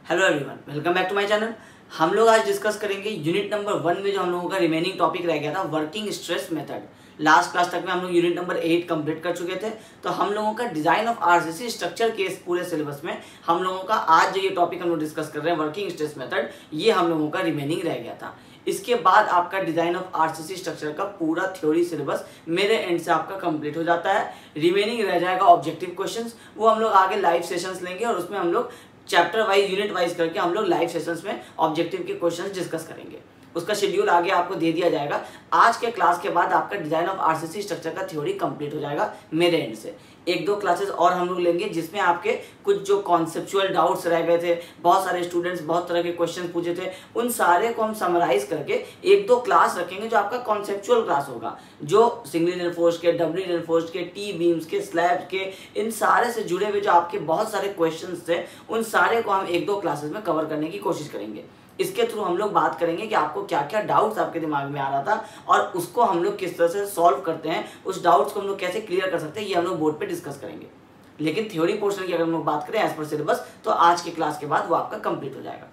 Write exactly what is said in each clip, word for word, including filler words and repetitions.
Hello everyone, welcome back to my channel. हम लोग आज डिस्कस करेंगे यूनिट नंबर वन में जो हम लोगों का रिमेनिंग टॉपिक रह गया था, working stress method. Last class तक में हम लोग यूनिट नंबर एट कंप्लीट कर चुके थे। तो हम लोगों का डिजाइन ऑफ आरसीसी स्ट्रक्चर के इस पूरे सिलेबस में हम लोगों का आज जो ये टॉपिक हम लोग डिस्कस कर रहे हैं, वर्किंग स्ट्रेस मेथड, ये हम लोगों का रिमेनिंग रह गया था। इसके बाद आपका डिजाइन ऑफ आरसीसी स्ट्रक्चर का पूरा थ्योरी सिलेबस मेरे एंड से आपका कंप्लीट हो जाता है। रिमेनिंग रह जाएगा ऑब्जेक्टिव क्वेश्चंस, वो हम लोग आगे लाइव सेशंस लेंगे और उसमें हम लोग चैप्टर वाइज यूनिट वाइज करके हम लोग लाइव सेशंस में ऑब्जेक्टिव के क्वेश्चंस डिस्कस करेंगे। उसका शेड्यूल आगे आपको दे दिया जाएगा। आज के क्लास के बाद आपका डिजाइन ऑफ आरसीसी स्ट्रक्चर का थ्योरी कंप्लीट हो जाएगा मेरे एंड से। एक दो क्लासेस और हम लोग लेंगे जिसमें आपके कुछ जो कॉन्सेप्चुअल डाउट्स रह गए थे, बहुत सारे स्टूडेंट्स बहुत तरह के क्वेश्चन पूछे थे, उन सारे को हम समराइज करके एक दो क्लास रखेंगे जो आपका कॉन्सेप्चुअल क्लास होगा, जो सिंगली रेनफोर्स्ड के, डबली रेनफोर्स्ड के, टी बीम्स के, स्लैब के, इन सारे से जुड़े हुए जो आपके बहुत सारे क्वेश्चन थे, उन सारे को हम एक दो क्लासेस में कवर करने की कोशिश करेंगे। इसके थ्रू हम लोग बात करेंगे कि आपको क्या क्या डाउट्स आपके दिमाग में आ रहा था और उसको हम लोग किस तरह से सॉल्व करते हैं, उस डाउट्स को हम लोग कैसे क्लियर कर सकते हैं, ये हम लोग बोर्ड पे डिस्कस करेंगे। लेकिन थ्योरी पोर्शन की अगर हम लोग बात करें एज पर सिलेबस, तो आज के क्लास के बाद वो आपका कंप्लीट हो जाएगा।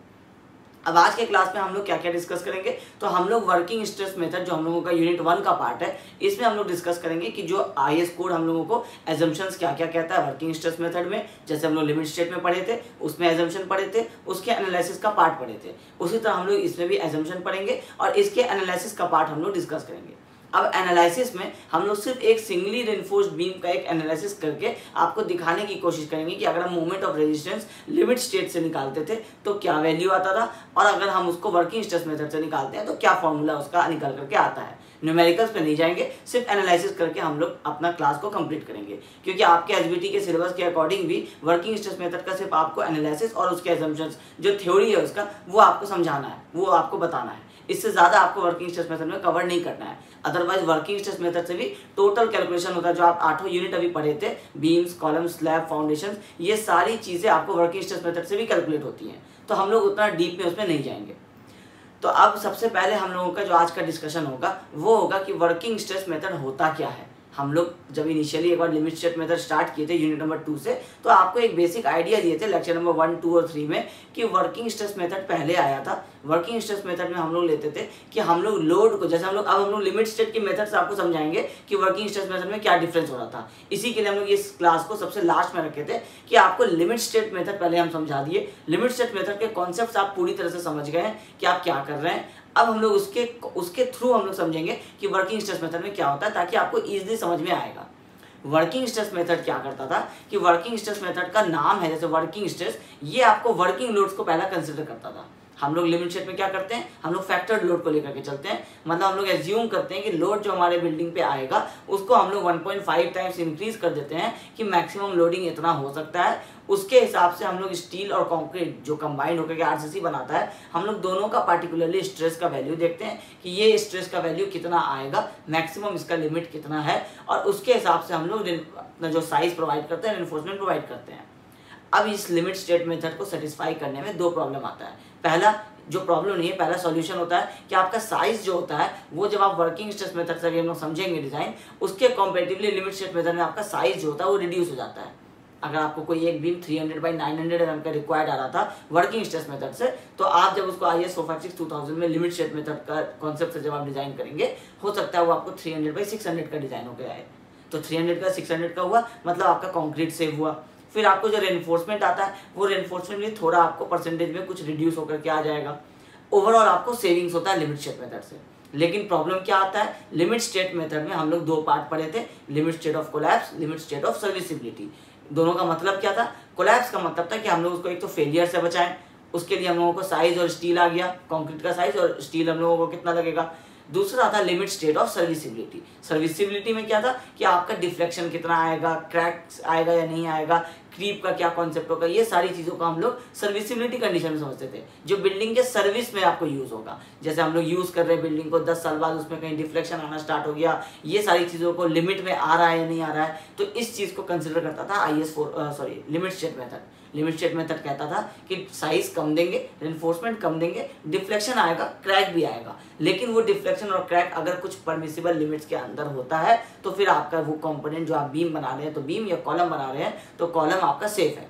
अब आज के क्लास में हम लोग क्या क्या डिस्कस करेंगे, तो हम लोग वर्किंग स्ट्रेस मेथड जो हम लोगों का यूनिट वन का पार्ट है, इसमें हम लोग डिस्कस करेंगे कि जो आईएस कोड हम लोगों को एजम्पशंस क्या क्या कहता है वर्किंग स्ट्रेस मेथड में। जैसे हम लोग लिमिट स्टेट में पढ़े थे, उसमें एजम्पशन पढ़े थे, उसके एनालिसिस का पार्ट पढ़े थे, उसी तरह हम लोग इसमें भी एजम्पशन पढ़ेंगे और इसके एनालिसिस का पार्ट हम लोग डिस्कस करेंगे। अब एनालिसिस में हम लोग सिर्फ एक सिंगली रेनफोर्स्ड बीम का एक एनालिसिस करके आपको दिखाने की कोशिश करेंगे कि अगर हम moment of resistance limit state से निकालते थे तो क्या वैल्यू आता था, और अगर हम उसको वर्किंग स्ट्रेस मेथड से निकालते हैं तो क्या फॉर्मूला उसका निकल करके आता है। न्यूमेरिकल्स पे नहीं जाएंगे, सिर्फ एनालिसिस करके हम लोग अपना क्लास को कंप्लीट करेंगे, क्योंकि आपके एसबीटी के सिलेबस के अकॉर्डिंग भी वर्किंग स्ट्रेस मेथड का सिर्फ आपको एनालिसिस और उसके असम्पशंस जो थ्योरी है उसका, वो आपको समझाना है, वो आपको बताना है। इससे ज्यादा आपको वर्किंग स्ट्रेस मेथड में कवर नहीं करना है। अदरवाइज वर्किंग स्ट्रेस मेथड से भी टोटल कैलकुलेशन होता है, जो आप आठों यूनिट अभी पढ़े थे, बीम्स, कॉलम्स, स्लैब, फाउंडेशन, ये सारी चीजें आपको वर्किंग स्ट्रेस मेथड से भी कैलकुलेट होती हैं। तो हम लोग उतना डीप में उसमें नहीं जाएंगे। तो अब सबसे पहले हम लोगों का जो आज का डिस्कशन होगा वो होगा कि वर्किंग स्ट्रेस मेथड होता क्या है। हम लोग जब इनिशियली एक बार लिमिट स्टेट मेथड स्टार्ट किए थे यूनिट नंबर टू से, तो आपको एक बेसिक आइडिया दिए थे लेक्चर नंबर वन, टू और थ्री में कि वर्किंग स्ट्रेस मेथड पहले आया था। वर्किंग स्ट्रेस मेथड में हम लोग लेते थे कि हम लोग लोड को, जैसे हम लोग अब हम लोग लिमिट स्टेट के मेथड से आपको समझाएंगे कि वर्किंग स्ट्रेस मेथड में क्या डिफरेंस हो रहा था। इसी के लिए हम लोग इस क्लास को सबसे लास्ट में रखे थे कि आपको लिमिट स्टेट मेथड पहले हम समझा दिए। लिमिट स्टेट मेथड के कॉन्सेप्ट आप पूरी तरह से समझ गए हैं कि आप क्या कर रहे हैं। अब हम लोग उसके उसके थ्रू हम लोग समझेंगे कि वर्किंग स्ट्रेस मेथड में क्या होता है, ताकि आपको इजीली समझ में आएगा। वर्किंग स्ट्रेस मेथड क्या करता था कि वर्किंग स्ट्रेस मेथड का नाम है जैसे वर्किंग स्ट्रेस, ये आपको वर्किंग लोड्स को पहला कंसिडर करता था। हम लोग लिमिट स्टेट में क्या करते हैं, हम लोग फैक्टर्ड लोड को लेकर के चलते हैं। मतलब हम लोग एज्यूम करते हैं कि लोड जो हमारे बिल्डिंग पे आएगा उसको हम लोग one point five times increase कर देते हैं कि मैक्सिमम लोडिंग इतना हो सकता है। उसके हिसाब से हम लोग स्टील और कंक्रीट जो कंबाइंड होकर के आरसीसी बनाता है, हम लोग दोनों का पार्टिकुलरली स्ट्रेस का वैल्यू देखते हैं कि ये स्ट्रेस का वैल्यू कितना आएगा, मैक्सिमम इसका लिमिट कितना है, और उसके हिसाब से हम लोग अपना जो साइज प्रोवाइड करते हैं, रेनफोर्समेंट प्रोवाइड करते हैं। अब इस लिमिट स्टेट मेथड को सेटिस्फाई करने में दो प्रॉब्लम आता है। पहला जो प्रॉब्लम नहीं है, पहला सॉल्यूशन होता है कि आपका साइज जो होता है वो जब आप वर्किंग स्ट्रेस मेथड से भी हम लोग समझेंगे डिजाइन, उसके कंपैरेटिवली लिमिट स्टेट मेथड में आपका साइज जो होता है वो रिड्यूस हो जाता है। अगर आपको कोई एक beam three hundred by nine hundred m का रिक्वायर्ड आ रहा था वर्किंग स्ट्रेस मेथड से, तो आप जब उसको I S four five six two thousand में लिमिट स्टेट मेथड का कॉन्सेप्ट से जब आप डिजाइन करेंगे, हो सकता है वो आपको three hundred by six hundred का डिजाइन होकर आए। तो थ्री हंड्रेड का सिक्स हंड्रेड का हुआ, मतलब आपका कॉन्क्रीट सेव हुआ। फिर आपको जो रेनफोर्समेंट आता है वो रेनफोर्समेंट भी थोड़ा आपको परसेंटेज में कुछ रिड्यूस होकर के आ जाएगा। ओवरऑल आपको सेविंग्स होता है लिमिट स्टेट मेथड से। लेकिन प्रॉब्लम क्या आता है, लिमिट स्टेट मेथड में हम लोग दो पार्ट पढ़े थे, limit state of collapse, limit state of serviceability. दोनों का मतलब क्या था, कोलैप्स का मतलब था कि हम लोग उसको एक तो फेलियर से बचाएं, उसके लिए हम लोगों को साइज और स्टील आ गया, कंक्रीट का साइज और स्टील हम लोगों को कितना लगेगा। दूसरा था limit state of serviceability. Serviceability में क्या था कि आपका डिफ्लेक्शन कितना आएगा, क्रैक्स आएगा या नहीं आएगा, क्रीप का क्या कॉन्सेप्ट होगा, ये सारी चीजों को हम लोग सर्विसिबिलिटी कंडीशन में समझते थे, जो बिल्डिंग के सर्विस में आपको यूज होगा। जैसे हम लोग यूज कर रहे हैं बिल्डिंग को, दस साल बाद उसमें कहीं डिफ्लेक्शन आना स्टार्ट हो गया, ये सारी चीजों को लिमिट में आ रहा है या नहीं आ रहा है, तो इस चीज को कंसिडर करता था I S four sorry limit state method. Limit state method कहता था कि साइज कम देंगे, रेनफोर्समेंट कम देंगे, डिफ्लेक्शन आएगा, क्रैक भी आएगा, लेकिन वो डिफ्लेक्शन और क्रैक अगर कुछ परमिसिबल लिमिट्स के अंदर होता है तो फिर आपका वो कंपोनेंट जो आप बीम बना रहे हैं, तो बीम या कॉलम बना रहे हैं तो कॉलम आपका सेफ है।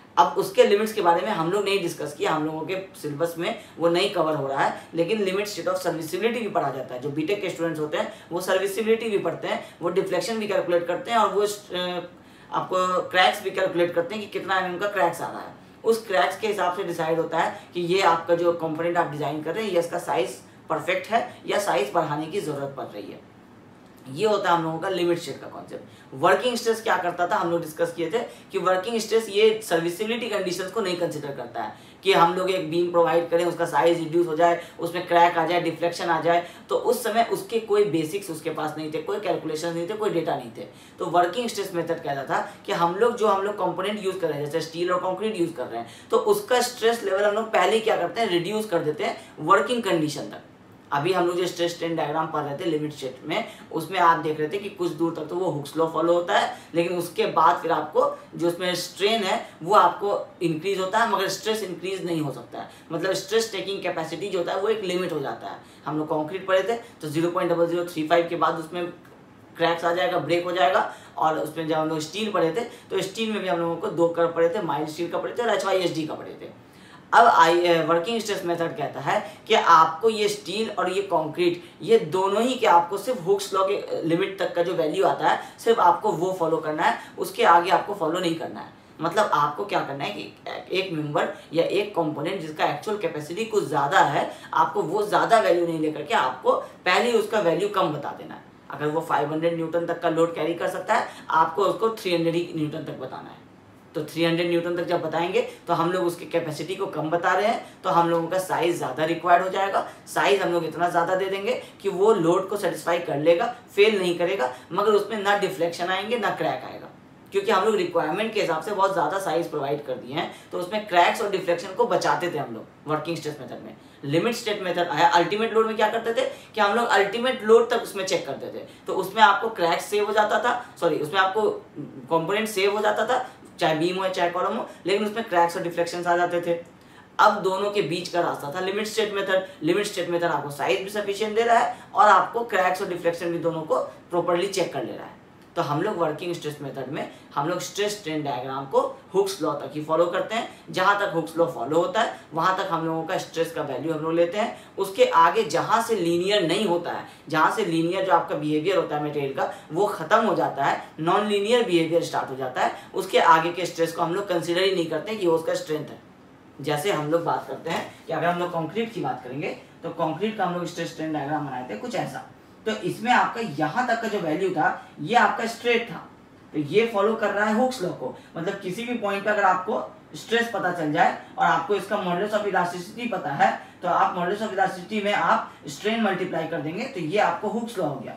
अब उसके लिमिट्स के बारे में हम लोग नहीं डिस्कस किया, हम लोगों के सिलेबस में वो नहीं कवर हो रहा है, लेकिन लिमिट स्टेट ऑफ सर्विसिबिलिटी भी पढ़ा जाता है। जो बीटेक के स्टूडेंट्स होते हैं वो सर्विसिबिलिटी भी पढ़ते हैं, वो डिफ्लेक्शन भी कैलकुलेट करते हैं और वो आपको क्रैक्स भी कैलकुलेट करते हैं कि कितना एम का क्रैक्स आ रहा है। उस क्रैक्स के हिसाब से डिसाइड होता है कि ये आपका जो कंपोनेंट आप डिजाइन कर रहे हैं ये इसका साइज परफेक्ट है या साइज बढ़ाने की जरूरत पड़ रही है। ये होता है हम लोगों का लिमिट स्टेट का कॉन्सेप्ट। वर्किंग स्ट्रेस क्या करता था, हम लोग डिस्कस किए थे कि वर्किंग स्ट्रेस ये सर्विसिबिलिटी कंडीशंस को नहीं कंसिडर करता है कि हम लोग एक बीम प्रोवाइड करें, उसका साइज रिड्यूस हो जाए, उसमें क्रैक आ जाए, डिफ्लेक्शन आ जाए, तो उस समय उसके कोई बेसिक्स उसके पास नहीं थे, कोई कैलकुलेशन नहीं थे, कोई डेटा नहीं थे। तो वर्किंग स्ट्रेस मेथड कहता था कि हम लोग जो हम लोग कंपोनेंट यूज कर रहे हैं, जैसे स्टील और कंक्रीट यूज कर रहे हैं, तो उसका स्ट्रेस लेवल हम लोग पहले क्या करते हैं, रिड्यूस कर देते हैं वर्किंग कंडीशन तक। अभी हम लोग जो स्ट्रेस स्ट्रेन डायग्राम पढ़ रहे थे लिमिट स्टेट में, उसमें आप देख रहे थे कि कुछ दूर तक तो वो हुक्स लॉ फॉलो होता है, लेकिन उसके बाद फिर आपको जो उसमें स्ट्रेन है वो आपको इंक्रीज होता है, मगर स्ट्रेस इंक्रीज नहीं हो सकता है। मतलब स्ट्रेस टेकिंग कैपेसिटी जो होता है वो एक लिमिट हो जाता है। हम लोग कॉन्क्रीट पढ़े थे तो zero point double zero three five के बाद उसमें क्रैक्स आ जाएगा, ब्रेक हो जाएगा। और उसमें जब हम लोग स्टील पढ़े थे तो स्टील में भी हम लोगों को दो कर्व पढ़े थे, माइल्ड स्टील का पढ़े थे और एच वाई एस डी का पढ़े थे। अब आई वर्किंग स्ट्रेस मेथड कहता है कि आपको ये स्टील और ये कंक्रीट ये दोनों ही के आपको सिर्फ हुक्स लॉ के लिमिट तक का जो वैल्यू आता है सिर्फ आपको वो फॉलो करना है, उसके आगे आपको फॉलो नहीं करना है। मतलब आपको क्या करना है कि एक मेंबर या एक कंपोनेंट जिसका एक्चुअल कैपेसिटी कुछ ज़्यादा है, आपको वो ज़्यादा वैल्यू नहीं लेकर के आपको पहले उसका वैल्यू कम बता देना है। अगर वो फाइव हंड्रेड न्यूटन तक का लोड कैरी कर सकता है, आपको उसको थ्री हंड्रेड न्यूटन तक बताना है। तो थ्री हंड्रेड न्यूटन तक जब बताएंगे तो हम लोग उसकी कैपेसिटी को कम बता रहे हैं, तो हम लोगों का साइज ज़्यादा रिक्वायर्ड हो जाएगा। साइज हम लोग इतना ज़्यादा दे देंगे कि वो लोड को सेटिस्फाई कर लेगा, फेल नहीं करेगा, मगर उसमें ना डिफ्लेक्शन आएंगे ना क्रैक आएगा, क्योंकि हम लोग रिक्वायरमेंट के हिसाब से बहुत ज़्यादा साइज प्रोवाइड कर दिए हैं। तो उसमें क्रैक्स और डिफ्लेक्शन को बचाते थे हम लोग वर्किंग स्ट्रेस मेथड में। लिमिट स्टेट मेथड आया अल्टीमेट लोड में, क्या करते थे कि हम लोग अल्टीमेट लोड तक उसमें चेक करते थे। तो उसमें आपको क्रैक्स सेव हो जाता था, सॉरी उसमें आपको कंपोनेंट सेव हो जाता था, चाहे बीम हो चाहे कॉलम हो, लेकिन उसमें क्रैक्स और डिफ्लेक्शंस आ जाते थे। अब दोनों के बीच का रास्ता था limit state method. Limit state method आपको साइज भी सफिशिएंट दे रहा है और आपको क्रैक्स और डिफ्लेक्शन भी दोनों को प्रॉपर्ली चेक कर ले रहा है। तो हम लोग वर्किंग स्ट्रेस मेथड में हम लोग स्ट्रेस स्ट्रेन डायग्राम को हुक्स लॉ तक ही फॉलो करते हैं। जहां तक हुक्स लॉ फॉलो होता है वहां तक हम लोगों का स्ट्रेस का वैल्यू हम लोग लेते हैं। उसके आगे जहां से लीनियर नहीं होता है, जहां से लीनियर जो आपका बिहेवियर होता है मटेरियल का वो खत्म हो जाता है, नॉन लीनियर बिहेवियर स्टार्ट हो जाता है, उसके आगे के स्ट्रेस को हम लोग कंसिडर ही नहीं करते कि वो उसका स्ट्रेंथ है। जैसे हम लोग बात करते हैं कि अगर हम लोग कॉन्क्रीट की बात करेंगे तो कॉन्क्रीट का हम लोग स्ट्रेस स्ट्रेन डायग्राम बनाए थे कुछ ऐसा। तो इसमें आपका यहाँ तक का जो वैल्यू था ये आपका स्ट्रेट था, तो ये फॉलो कर रहा है हुक्स लॉ को। मतलब किसी भी पॉइंट पे अगर आपको स्ट्रेस पता चल जाए और आपको इसका मॉडुलस ऑफ इलास्टिसिटी पता है, तो आप मॉडुलस ऑफ इलास्टिसिटी में आप स्ट्रेन मल्टीप्लाई कर देंगे, तो ये आपको हुक्स लॉ हो गया।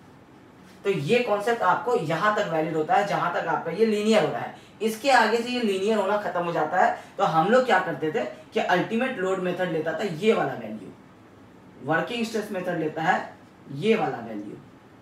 तो ये कॉन्सेप्ट आपको यहाँ तक वैलिड होता है जहां तक आपका ये लीनियर हो रहा है। इसके आगे से ये लीनियर होना खत्म हो जाता है। तो हम लोग क्या करते थे कि अल्टीमेट लोड मेथड लेता था ये वाला वैल्यू, वर्किंग स्ट्रेस मेथड लेता है ये वाला वैल्यू,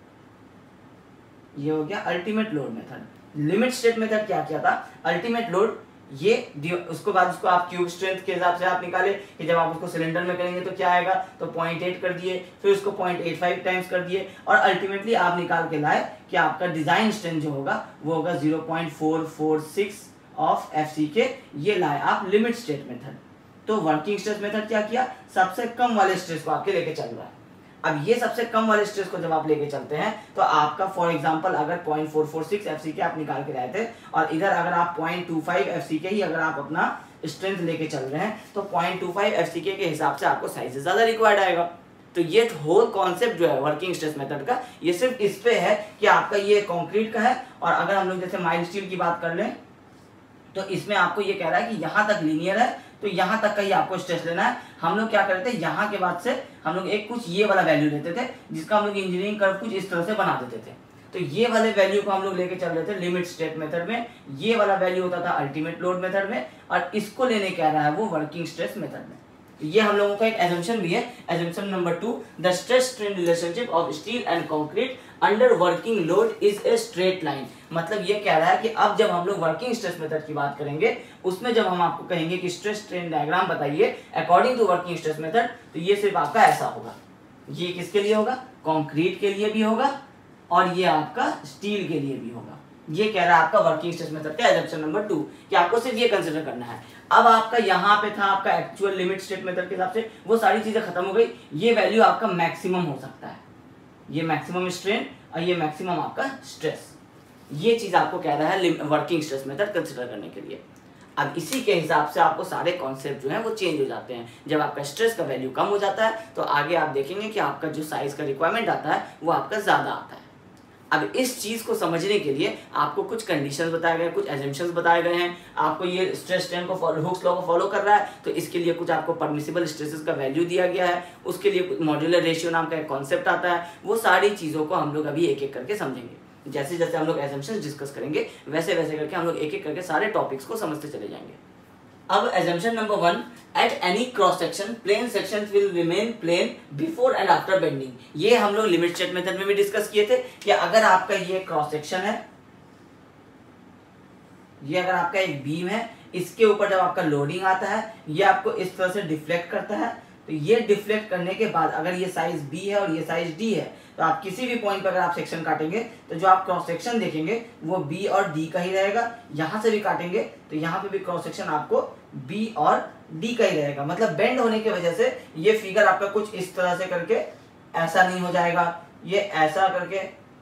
ये हो गया ultimate load method. Limit state method क्या किया था, अल्टीमेट लोड ये उसको बाद उसको आप क्यूब स्ट्रेंथ के हिसाब से आप निकाले कि जब आप उसको सिलेंडर में करेंगे तो क्या आएगा, तो पॉइंट एट कर दिए, फिर उसको पॉइंट एट फाइव टाइम्स कर दिए और अल्टीमेटली आप निकाल के लाए कि आपका डिजाइन स्ट्रेंथ जो होगा वो होगा zero point four four six of F C K. ये लाए आप लिमिट स्टेट मेथड। तो वर्किंग स्ट्रेस मेथड क्या किया, सबसे कम वाले स्ट्रेस को आपके लेके चल रहा है। अब ये सबसे कम वाले स्ट्रेस को जब आप लेके चलते हैं तो आपका फॉर एग्जांपल अगर point four four six F C K आप निकाल के लाए थे और इधर अगर आप point two five F C K ही अगर आप अपना स्ट्रेंथ लेके चल रहे हैं तो point two five F C K हिसाब से आपको साइज ज्यादा रिक्वायर्ड आएगा। तो ये होल कॉन्सेप्ट जो है वर्किंग स्ट्रेस मेथड का ये सिर्फ इस पे है कि आपका ये कॉन्क्रीट का है। और अगर हम लोग जैसे माइल्ड स्टील की बात कर लें तो इसमें आपको ये कह रहा है कि यहाँ तक लीनियर है तो यहाँ तक का ही आपको स्ट्रेस लेना है। हम लोग क्या करते थे, यहाँ के बाद से हम लोग एक कुछ ये वाला वैल्यू लेते थे जिसका हम लोग इंजीनियरिंग कर्व कुछ इस तरह से बना देते थे। तो ये वाले वैल्यू को हम लोग लेके चल रहे थे लिमिट स्टेट मेथड में, ये वाला वैल्यू होता था अल्टीमेट लोड मेथड में और इसको लेने क्या रहा है वो वर्किंग स्ट्रेस मेथड में। तो ये हम लोगों का एक एजम्पशन भी है। Assumption number two, the stress strain relationship of steel and concrete under working load is a straight line. मतलब ये कह रहा है कि अब जब हम लोग वर्किंग स्ट्रेस मेथड की बात करेंगे उसमें जब हम आपको कहेंगे कि स्ट्रेस स्ट्रेन डायग्राम बताइए according to working stress method, तो ये सिर्फ आपका ऐसा होगा। ये किसके लिए होगा, कंक्रीट के लिए भी होगा और ये आपका स्टील के लिए भी होगा। ये कह रहा है आपका वर्किंग स्ट्रेस मेथड का एजम्पशन नंबर टू कि आपको सिर्फ ये कंसिडर करना है। अब आपका यहाँ पे था आपका एक्चुअल लिमिट स्टेट मेथड के हिसाब से वो सारी चीजें खत्म हो गई। ये वैल्यू आपका मैक्सिमम हो सकता है, ये मैक्सिमम स्ट्रेन और ये मैक्सिमम आपका स्ट्रेस, ये चीज आपको कह रहा है वर्किंग स्ट्रेस मेथड कंसिडर करने के लिए। अब इसी के हिसाब से आपको सारे कॉन्सेप्ट जो है वो चेंज हो जाते हैं। जब आपका स्ट्रेस का वैल्यू कम हो जाता है तो आगे आप देखेंगे कि आपका जो साइज का रिक्वायरमेंट आता है वो आपका ज्यादा आता है। अब इस चीज को समझने के लिए आपको कुछ कंडीशंस बताए गए, कुछ एजम्पशंस बताए गए हैं। आपको ये स्ट्रेस स्ट्रेन को फॉलो, हुक्स लॉ को फॉलो कर रहा है तो इसके लिए कुछ आपको परमिसिबल स्ट्रेसेस का वैल्यू दिया गया है, उसके लिए मॉड्यूलर रेशियो नाम का एक कॉन्सेप्ट आता है। वो सारी चीजों को हम लोग अभी एक एक करके समझेंगे। जैसे जैसे हम लोग एजम्पशंस डिस्कस करेंगे वैसे वैसे करके हम लोग एक एक करके सारे टॉपिक्स को समझते चले जाएंगे। अब assumption number one, at any cross section plane section will remain plane before and after bending. ये हम लोग लिमिट स्टेट मेथड में भी डिस्कस किए थे कि अगर आपका ये क्रॉस सेक्शन है, ये अगर आपका एक बीम है, इसके ऊपर जब आपका लोडिंग आता है ये आपको इस तरह से डिफ्लेक्ट करता है। तो ये डिफ्लेक्ट करने के बाद अगर ये साइज बी है और ये साइज डी है तो आप किसी भी पॉइंट पर अगर आप सेक्शन काटेंगे तो जो आप क्रॉस सेक्शन देखेंगे वो बी और डी का ही रहेगा। यहां से भी काटेंगे तो यहाँ पे भी क्रॉस सेक्शन आपको बी और डी का ही रहेगा। मतलब बेंड होने की वजह से ये फिगर आपका कुछ इस तरह से करके ऐसा नहीं हो जाएगा, ये ऐसा करके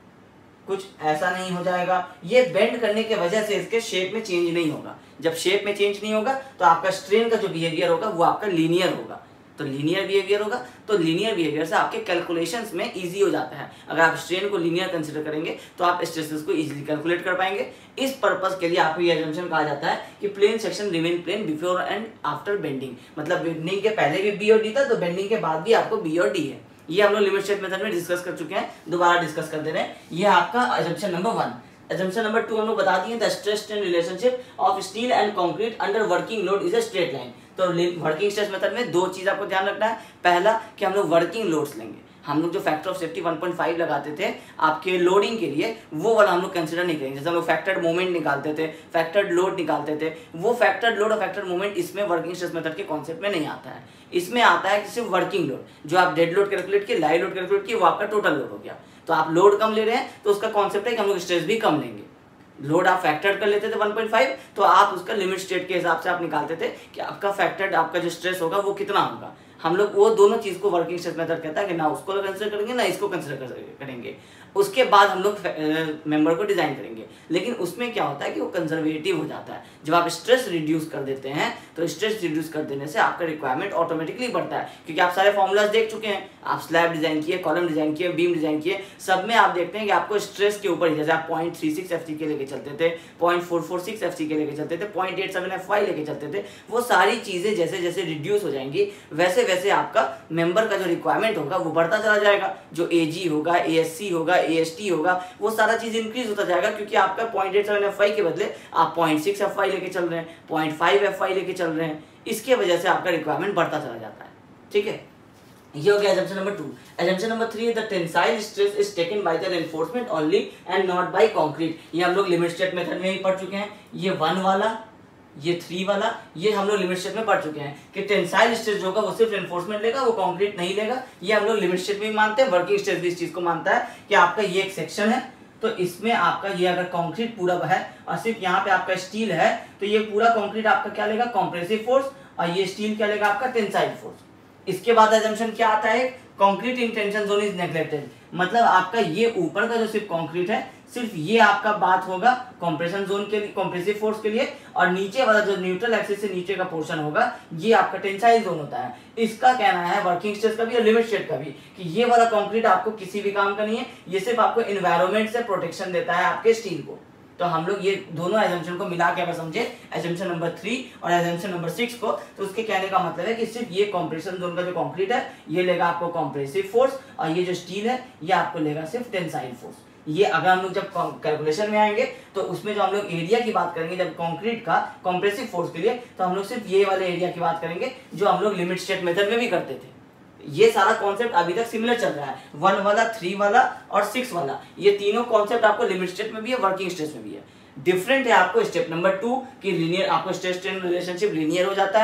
कुछ ऐसा नहीं हो जाएगा। ये बेंड करने की वजह से इसके शेप में चेंज नहीं होगा। जब शेप में चेंज नहीं होगा तो आपका स्ट्रेन का जो बिहेवियर होगा वो आपका लीनियर होगा। तो लीनियर बिहेवियर होगा तो लीनियर बिहेवियर से आपके कैलकुलेशंस में इजी हो जाता है। अगर आप स्ट्रेन को लीनियर कंसीडर करेंगे तो आप स्ट्रेसेस को इजीली कैलकुलेट कर पाएंगे। इस पर्पस के लिए आपको ये अजम्पशन कहा जाता है कि plane section remain plane before and after bending. मतलब बेंडिंग के पहले भी बी और डी था तो बेंडिंग के बाद भी आपको बी और डी है। ये हम लोग लिमिट स्टेट मेथड में डिस्कस कर चुके हैं, दोबारा डिस्कस कर दे रहे हैं। ये आपका assumption number one. Assumption number two हम लोग बता दिए, the stress strain relationship of steel and concrete under working load is a straight line. तो वर्किंग स्ट्रेस मेथड में दो चीज आपको ध्यान रखना है। पहला कि हम लोग वर्किंग लोड्स लेंगे। हम लोग जो factor of safety one point five लगाते थे आपके लोडिंग के लिए वो वाला हम लोग कंसीडर नहीं करेंगे। जैसे हम लोग फैक्टर्ड मोमेंट निकालते थे, फैक्टर्ड लोड निकालते थे, वो फैक्टर्ड लोड और फैक्टर्ड मोमेंट इसमें वर्किंग स्ट्रेस मेथड के कॉन्सेप्ट में नहीं आता है। इसमें आता है कि सिर्फ वर्किंग लोड, जो आप डेड लोड कैलकुलेट किए, लाइव लोड कैलकुलेट किए, वो आपका टोटल लोड हो गया। तो आप लोड कम ले रहे हैं तो उसका कॉन्सेप्ट है कि हम लोग स्ट्रेस भी कम लेंगे। लोड आप फैक्टर कर लेते थे वन पॉइंट फाइव तो आप उसका लिमिट स्टेट के हिसाब से आप निकालते थे कि आपका फैक्टर्ड आपका जो स्ट्रेस होगा वो कितना होगा। हम लोग वो दोनों चीज को वर्किंग स्ट्रेस मेथड कहता है कि ना उसको कंसिडर करेंगे ना इसको कंसिडर करेंगे। उसके बाद हम लोग मेंबर को डिजाइन करेंगे। लेकिन उसमें क्या होता है कि वो कंजर्वेटिव हो जाता है। जब आप स्ट्रेस रिड्यूस कर देते हैं तो स्ट्रेस रिड्यूस कर देने से आपका रिक्वायरमेंट ऑटोमेटिकली बढ़ता है, क्योंकि आप सारे फॉर्मूलाज देख चुके हैं। आप स्लैब डिजाइन किए, कॉलम डिजाइन किए, बीम डिजाइन किए, सब में आप देखते हैं कि आपको स्ट्रेस के ऊपर, जैसे आप point three six F C K लेके चलते थे, point four four six F C K लेके चलते थे, point eight seven F Y लेके चलते थे, वो सारी चीजें जैसे जैसे रिड्यूस हो जाएंगी वैसे वैसे आपका मेंबर का जो रिक्वायरमेंट होगा वो बढ़ता चला जाएगा। जो ए जी होगा, ए एस सी होगा, ए एस टी होगा, वो सारा चीज इंक्रीज होता जाएगा, क्योंकि आपका point eight seven F Y के बदले आप पॉइंट सिक्स एफ वाई लेके चल रहे हैं, पॉइंट फाइव एफ वाई लेके चल रहे हैं। इसके वजह से आपका रिक्वायरमेंट बढ़ता चला जाता है। ठीक है, ये हो गया assumption number two. assumption number three, the tensile stress is taken by the reinforcement only and not by concrete। ये हम लोग लिमिट स्टेट मेथड में ही पढ़ चुके हैं। ये वन वाला, ये थ्री वाला, ये हम लोग लिमिट स्टेट में पढ़ चुके हैं कि टेंसाइल स्ट्रेस जो होगा वो सिर्फ रेनफोर्समेंट लेगा, वो कंक्रीट नहीं लेगा। ये हम लोग लिमिट स्टेट में भी मानते हैं। वर्किंग स्ट्रेस भी इस चीज को मानता है कि आपका ये एक सेक्शन है तो इसमें आपका ये अगर कंक्रीट पूरा है और सिर्फ यहाँ पे आपका स्टील है तो ये पूरा कंक्रीट आपका क्या लेगा, कंप्रेसिव फोर्स, और ये स्टील क्या लेगा, आपका टेंसाइल फोर्स। इसके बाद assumption क्या आता है, concrete in tension zone is neglected. मतलब आपका ये ऊपर का जो सिर्फ कंक्रीट है, सिर्फ ये आपका बात होगा कंप्रेशन जोन के लिए, कंप्रेसिव फोर्स के लिए, और नीचे वाला जो न्यूट्रल एक्सिस से नीचे का पोर्शन होगा ये आपका टेंसाइल जोन होता है। इसका कहना है वर्किंग स्ट्रेस का भी और लिमिट स्टेट का भी कि ये वाला कंक्रीट आपको किसी भी काम का नहीं है, ये सिर्फ आपको एनवायरनमेंट से प्रोटेक्शन देता है आपके स्टील को। तो हम लोग ये दोनों एजम्पशन को मिला के अगर समझे, एजम्पशन नंबर थ्री और एजम्पशन नंबर सिक्स को, तो उसके कहने का मतलब है कि सिर्फ ये कंप्रेशन जोन का जो कंक्रीट है ये लेगा आपको कंप्रेसिव फोर्स, और ये जो स्टील है ये आपको लेगा सिर्फ टेंसाइल फोर्स। ये अगर हम लोग जब कैलकुलेशन में आएंगे तो उसमें जो हम लोग एरिया की बात करेंगे जब कंक्रीट का कंप्रेसिव फोर्स के लिए, तो हम लोग सिर्फ ये वाले एरिया की बात करेंगे जो हम लोग लिमिट स्टेट मेथड में भी करते थे। ये सारा कॉन्सेप्ट अभी तक सिमिलर चल रहा है, वन वाला, थ्री वाला और सिक्स वाला, ये तीनों कॉन्सेप्ट आपको लिमिट स्टेट में भी है, वर्किंग स्ट्रेस में भी है। डिफरेंट है आपको स्टेप नंबर टू कि लीनियर, आपको स्ट्रेस स्ट्रेन रिलेशनशिप लीनियर हो जाता है,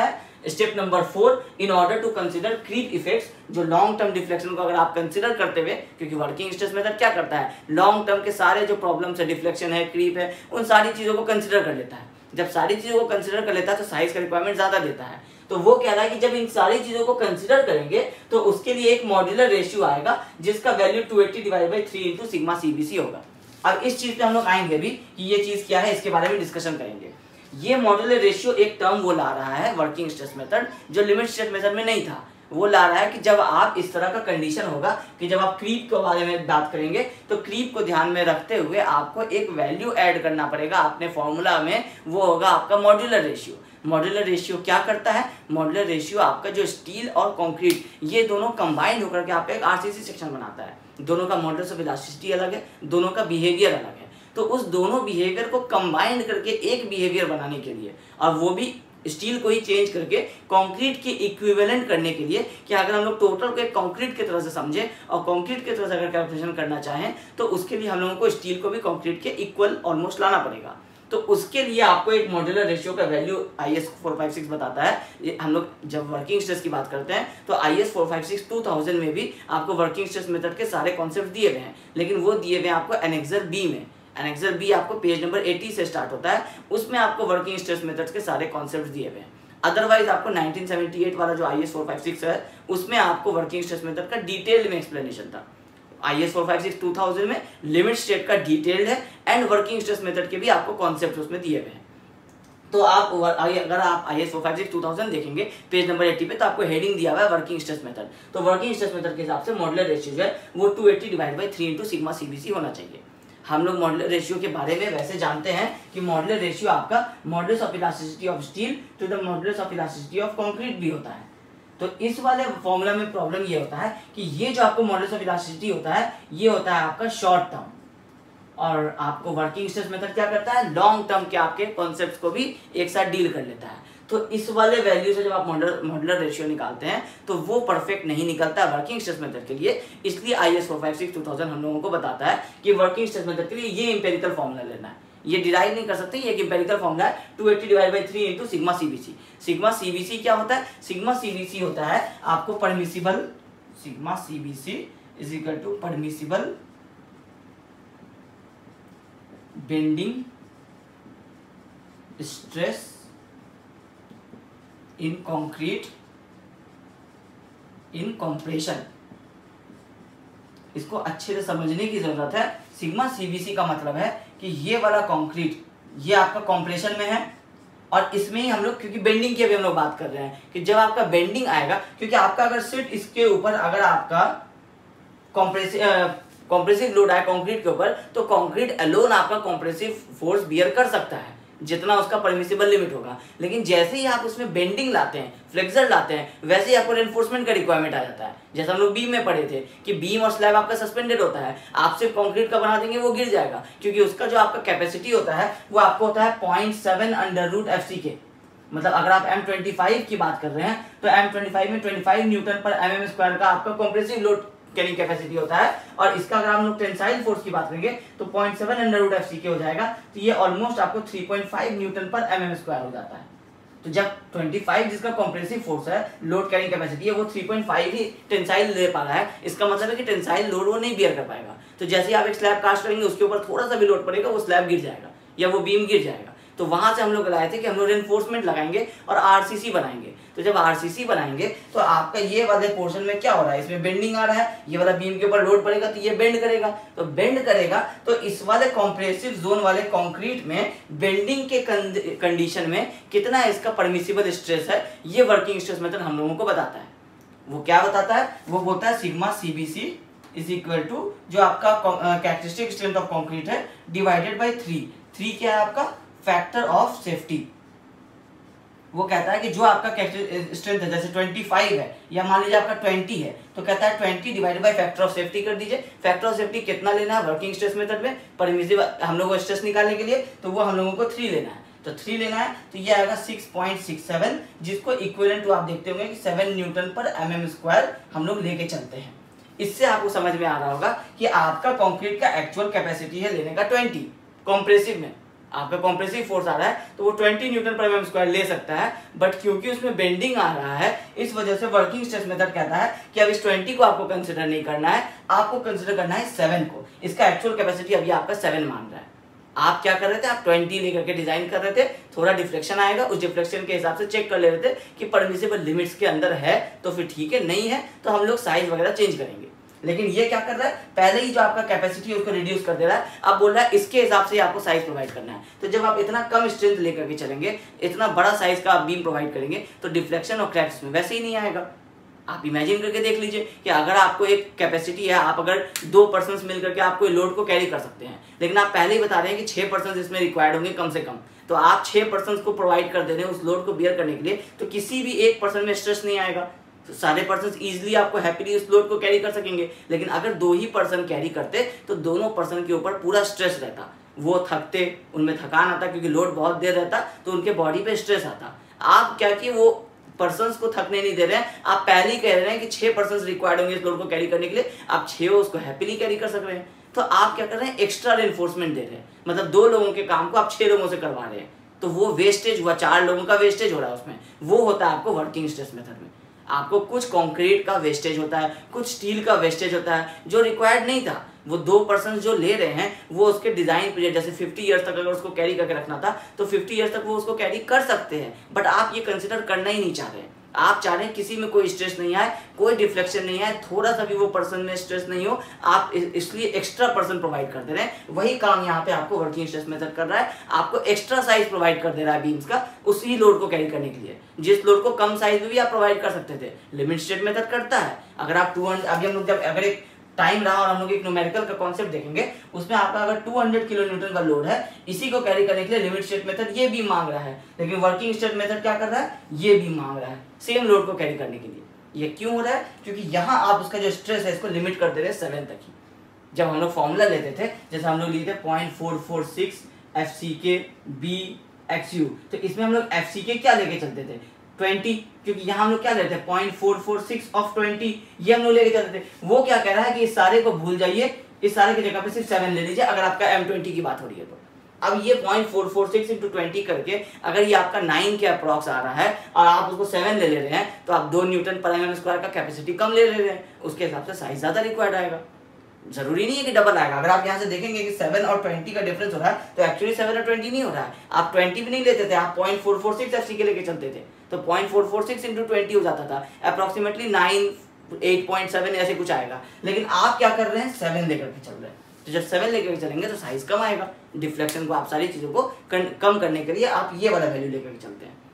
step number four, in order to consider creep effects, जो लॉन्ग टर्म डिफ्लेक्शन को अगर आप कंसिडर करते हुए, क्योंकि वर्किंग स्ट्रेस मेथड क्या करता है, लॉन्ग टर्म के सारे जो प्रॉब्लम्स है, डिफ्लेक्शन है, क्रीप है, उन सारी चीजों को कंसिडर कर लेता है। जब सारी चीजों को कंसिडर कर लेता है तो साइज का रिक्वायरमेंट ज्यादा देता है। तो वो कह रहा है कि जब इन सारी चीजों को कंसिडर करेंगे तो उसके लिए एक मॉड्यूलर रेशियो आएगा जिसका value two eighty divide by three into sigma CBC होगा। अब इस चीज पे हम लोग आएंगे भी कि ये चीज क्या है, इसके बारे में डिस्कशन करेंगे। ये मॉड्यूलर रेशियो एक टर्म वो ला रहा है वर्किंग स्ट्रेस मेथड, जो लिमिट स्टेट मेथड में नहीं था। वो ला रहा है कि जब आप इस तरह का कंडीशन होगा कि जब आप क्रीप के बारे में बात करेंगे तो क्रीप को ध्यान में रखते हुए आपको एक वैल्यू ऐड करना पड़ेगा अपने फॉर्मूला में, वो होगा आपका मॉड्यूलर रेशियो। मॉड्यूलर रेशियो क्या करता है, मॉड्यूलर रेशियो आपका जो स्टील और कंक्रीट ये दोनों कंबाइंड होकर के आपका एक आरसीसी सेक्शन बनाता है। दोनों का मॉडल्स ऑफ इलास्टिसिटी अलग है, दोनों का बिहेवियर अलग है। तो उस दोनों बिहेवियर को कंबाइंड करके एक बिहेवियर बनाने के लिए, और वो भी स्टील को ही चेंज करके कंक्रीट के इक्विवेलेंट करने के लिए, कि अगर हम लोग टोटल को एक कंक्रीट की तरह से समझे और कंक्रीट की तरह से अगर कैलकुलेशन करना चाहें तो उसके लिए हम लोगों को स्टील को भी कंक्रीट के इक्वल ऑलमोस्ट लाना पड़ेगा। तो उसके लिए आपको एक मॉड्यूलर रेशियो का value I S four five six बताता है। ये हम लोग जब वर्किंग स्ट्रेस की बात करते हैं तो I S four five six two thousand में भी आपको वर्किंग स्ट्रेस मेथड के सारे कॉन्सेप्ट दिए हुए हैं, लेकिन वो दिए हुए हैं आपको एनेक्सर बी में। एनेक्सर बी आपको पेज नंबर अस्सी से स्टार्ट होता है, उसमें आपको वर्किंग स्ट्रेस मेथड्स के सारे कॉन्सेप्ट दिए हुए हैं। अदरवाइज आपको नाइनटीन सेवेंटी एट वाला जो I S four five six है उसमें आपको वर्किंग स्ट्रेस मेथड का डिटेल में एक्सप्लेनेशन था। I S four five six two thousand में लिमिट स्टेट का डिटेल्ड है एंड वर्किंग स्ट्रेस मेथड के भी आपको कॉन्सेप्ट उसमें दिए हुए हैं। तो आप अगर आप I S four five six two thousand देखेंगे पेज नंबर अस्सी पे तो आपको हेडिंग दिया हुआ है वर्किंग स्ट्रेस मेथड। तो वर्किंग स्ट्रेस मेथड के हिसाब से मॉड्यूलर रेशियो जो है वो two eighty divide by three into sigma CBC होना चाहिए। हम लोग मॉड्यूलर रेशियो के बारे में वैसे जानते हैं कि मॉड्यूलर रेशियो आपका modulus of elasticity of steel to the modulus of elasticity of concrete भी होता है। तो इस वाले फॉर्मूला में प्रॉब्लम ये होता है कि ये जो आपको मॉडुलस ऑफ इलास्टिसिटी होता है ये होता है आपका शॉर्ट टर्म, और आपको वर्किंग स्ट्रेस मेथड क्या करता है, लॉन्ग टर्म के आपके कॉन्सेप्ट्स को भी एक साथ डील कर लेता है। तो इस वाले वैल्यू से जब आप मॉडुलर मॉडुलर रेशियो निकालते हैं तो वो परफेक्ट नहीं निकलता है वर्किंग स्ट्रेस मेथड के लिए। इसलिए I S four five six two thousand हम लोगों को बताता है कि वर्किंग स्ट्रेस मेथड के लिए ये इंपेरिकल फॉर्मूला लेना है, ये डिराइव नहीं कर सकते, ये एक इंपेरिकल फॉर्मूला है two eighty divide by three into sigma CBC. Sigma CBC क्या होता है, सिग्मा सीबीसी होता है आपको permissible, sigma CBC is equal to permissible bending stress in concrete in compression. इसको अच्छे से समझने की जरूरत है। सिग्मा सीबीसी का मतलब है कि ये वाला कंक्रीट ये आपका कंप्रेशन में है, और इसमें ही हम लोग क्योंकि बेंडिंग की अभी हम लोग बात कर रहे हैं कि जब आपका बेंडिंग आएगा, क्योंकि आपका अगर सिर्फ इसके ऊपर अगर आपका कॉम्प्रेसिव कॉम्प्रेसिव लोड आए कंक्रीट के ऊपर तो कंक्रीट अलोन आपका कॉम्प्रेसिव फोर्स बियर कर सकता है जितना उसका परमिसिबल लिमिट होगा, लेकिन जैसे ही आप उसमें बेंडिंग लाते हैं, फ्लेक्सर लाते हैं, वैसे ही आपको रेनफोर्समेंट का रिक्वायरमेंट आ जाता है। जैसे हम लोग बीम में पढ़े थे कि बीम और स्लैब आपका सस्पेंडेड होता है, आप सिर्फ कंक्रीट का बना देंगे वो गिर जाएगा, क्योंकि उसका जो आपका कैपेसिटी होता है वो आपको होता है point seven under root F C K. मतलब अगर आप एम ट्वेंटी फाइव की बात कर रहे हैं तो एम ट्वेंटी फाइव में twenty five newton per M M square का आपका कॉम्प्रेसिव लोड कैरिंग कैपेसिटी होता है, और इसका अगर हम लोग टेंसाइल फोर्स की बात करेंगे तो point seven under root F C K हो जाएगा। तो ये ऑलमोस्ट आपको three point five newton per M M square हो जाता है। तो जब पच्चीस जिसका कॉम्प्रेसिव फोर्स है, लोड कैरिंग कैपेसिटी है, वो थ्री पॉइंट फाइव ही टेंसाइल ले पा रहा है, इसका मतलब है कि टेंसाइल लोड वो नहीं बियर कर पाएगा। तो जैसे ही आप एक स्लैब कास्ट करेंगे उसके ऊपर थोड़ा सा भी लोड पड़ेगा वो स्लैब गिर जाएगा या वो बीम गिर जाएगा। तो वहां से हम लोग लाए थे कि हम लोग रेनफोर्समेंट लगाएंगे और आरसीसी बनाएंगे। तो जब आरसीसी बनाएंगे तो आपका ये वाले पोर्शन में क्या हो रहा है, इसमें बेंडिंग आ रहा है, ये वाला बीम के ऊपर लोड पड़ेगा तो ये बेंड करेगा, तो बेंड करेगा तो इस वाले कॉम्प्रेसिव जोन वाले कंक्रीट में बेंडिंग के कंडीशन में कितना इसका परमिसिबल स्ट्रेस है, ये वर्किंग स्ट्रेस मेथड हम लोगों को बताता है। वो क्या बताता है, वो होता है sigma CBC is equal to जो आपका कैरेक्टरिस्टिक स्ट्रेंथ ऑफ कंक्रीट है डिवाइडेड बाई थ्री। थ्री क्या है आपका फैक्टर ऑफ सेफ्टी। वो कहता है कि जो आपका स्ट्रेंथ है जैसे पच्चीस है या मान लीजिए आपका बीस है, तो कहता है बीस divided by factor of safety कर दीजिए। फैक्टर ऑफ सेफ्टी कितना लेना है वर्किंग स्ट्रेस मेथड में, परमिसिबल हम लोगों को स्ट्रेस निकालने के लिए, तो वो हम लोगों को थ्री लेना है। तो थ्री लेना है तो ये आएगा सिक्स पॉइंट सिक्स सेवन, जिसको इक्विवेलेंट टू आप देखते होंगे कि seven newton per M M square हम लोग लेके चलते हैं। इससे आपको समझ में आ रहा होगा कि आपका कंक्रीट का एक्चुअल कैपेसिटी है लेने का ट्वेंटी कॉम्प्रेसिव में, आपका कॉम्प्रेसिव फोर्स आ रहा है तो वो twenty newton per M square ले सकता है, बट क्योंकि उसमें बेंडिंग आ रहा है इस वजह से वर्किंग स्ट्रेस मेथड कहता है कि अब इस ट्वेंटी को आपको कंसिडर नहीं करना है, आपको कंसिडर करना है सेवन को। इसका एक्चुअल कैपेसिटी अभी आपका सेवन मान रहा है। आप क्या कर रहे थे, आप ट्वेंटी लेकर के डिजाइन कर रहे थे, थोड़ा डिफ्लेक्शन आएगा, उस डिफ्लेक्शन के हिसाब से चेक कर ले रहे थे कि परमिसिबल लिमिट्स के अंदर है तो फिर ठीक है, नहीं है तो हम लोग साइज वगैरह चेंज करेंगे। लेकिन ये क्या कर रहा है, पहले ही जो आपका कैपेसिटी है उसको रिड्यूस कर दे रहा है, अब बोल रहा है इसके हिसाब से आपको साइज प्रोवाइड करना है। तो जब आप इतना कम स्ट्रेंथ लेकर के चलेंगे, इतना बड़ा साइज का आप बीम प्रोवाइड करेंगे तो डिफ्लेक्शन और क्रैक्स में वैसे ही नहीं आएगा। आप इमेजिन करके देख लीजिए कि अगर आपको एक कैपेसिटी है, आप अगर दो पर्सन मिलकर के आपको लोड को कैरी कर सकते हैं, लेकिन आप पहले ही बता रहे हैं कि छह पर्सन इसमें रिक्वायर्ड होंगे कम से कम, तो आप छह पर्सन को प्रोवाइड कर दे रहे हैं उस लोड को बियर करने के लिए, तो किसी भी एक पर्सन में स्ट्रेस नहीं आएगा, तो सारे पर्सन इजीली आपको हैप्पीली उस लोड को कैरी कर सकेंगे। लेकिन अगर दो ही पर्सन कैरी करते तो दोनों पर्सन के ऊपर पूरा स्ट्रेस रहता, वो थकते, उनमें थकान आता क्योंकि लोड बहुत देर रहता तो उनके बॉडी पे स्ट्रेस आता। आप क्या कि वो पर्सन्स को थकने नहीं दे रहे हैं, आप पहले ही कह रहे हैं कि छह पर्सन्स रिक्वायर्ड होंगे इस लोड को कैरी करने के लिए, आप छह उसको हैप्पीली कैरी कर सक रहे हैं। तो आप क्या कर रहे हैं, एक्स्ट्रा रेनफोर्समेंट दे रहे हैं, मतलब दो लोगों के काम को आप छह लोगों से करवा रहे हैं, तो वो वेस्टेज हुआ, चार लोगों का वेस्टेज हो रहा है उसमें, वो होता है आपको वर्किंग स्ट्रेस मेथड में। आपको कुछ कंक्रीट का वेस्टेज होता है, कुछ स्टील का वेस्टेज होता है जो रिक्वायर्ड नहीं था, वो दो पर्सन जो ले रहे हैं वो उसके डिजाइन पीरियड जैसे फिफ्टी इयर्स तक अगर उसको कैरी करके रखना था तो फिफ्टी इयर्स तक वो उसको कैरी कर सकते हैं, बट आप ये कंसिडर करना ही नहीं चाह रहे हैं। आप चाह रहे हैं किसी में कोई स्ट्रेस नहीं आए, कोई डिफ्लेक्शन नहीं आए, थोड़ा सा भी वो पर्सन में स्ट्रेस नहीं हो, आप इसलिए एक्स्ट्रा पर्सन प्रोवाइड कर दे रहे हैं। वही काम यहाँ पे आपको वर्किंग स्ट्रेस मेथड कर रहा है, आपको एक्स्ट्रा साइज प्रोवाइड कर दे रहा है बीम्स का उसी लोड को कैरी करने के लिए, जिस लोड को कम साइज में भी आप प्रोवाइड कर सकते थे। लिमिट स्टेट मेथड करता है, अगर आप टू हंड्रेड अभी हम लोग जब अगर एक टाइम रहा और हम लोग एक न्यूमेरिकल का कॉन्सेप्ट देखेंगे, उसमें आपका अगर टू हंड्रेड किलो न्यूटन का लोड है, इसी को कैरी करने के लिए लिमिट स्टेट मेथड ये भी मांग रहा है, लेकिन वर्किंग स्टेट मेथड क्या कर रहा है, ये भी मांग रहा है सेम लोड को कैरी करने के लिए। ये क्यों हो रहा है, क्योंकि यहाँ आप उसका जो स्ट्रेस है इसको लिमिट कर दे रहे हैं सेवन तक ही। जब हम लोग फॉर्मूला लेते थे, जैसे हम लोग लिए थे point four four six F C K B x you, तो इसमें हम लोग एफ सी के क्या लेके चलते थे, ट्वेंटी, क्योंकि यहाँ हम लोग क्या लेते हैं point four four six of twenty, ये हम लोग लेके चलते थे। वो क्या कह रहा है कि इस सारे को भूल जाइए, इस सारे की जगह पे सिर्फ सेवन ले लीजिए अगर आपका एम ट्वेंटी की बात हो रही है तो। अब ये point four four six into twenty करके अगर ये आपका नाइन के अप्रॉक्स आ रहा है और आप उसको सेवन ले ले रहे हैं, तो आप दो न्यूटन पर एम स्क्वायर का कैपेसिटी कम ले ले रहे हैं, उसके हिसाब से साइज ज्यादा रिक्वायर्ड आएगा। जरूरी नहीं है कि डबल आएगा। अगर आप यहाँ से देखेंगे कि सेवन और ट्वेंटी का डिफरेंस हो रहा है, तो एक्चुअली सेवन और ट्वेंटी नहीं हो रहा है। आप ट्वेंटी भी नहीं लेते थे, आप point four four six F C K लेके चलते थे, तो point four four six into twenty हो जाता था, approximately nine eight point seven ऐसे कुछ आएगा। लेकिन आप क्या कर रहे हैं, सेवन लेकर के चल रहे हैं, तो जब सेवन लेकर चलेंगे तो साइज कम आएगा। डिफ्लेक्शन को आप सारी चीजों को कम करने के लिए आप ये वाला वैल्यू लेकर के चलते हैं।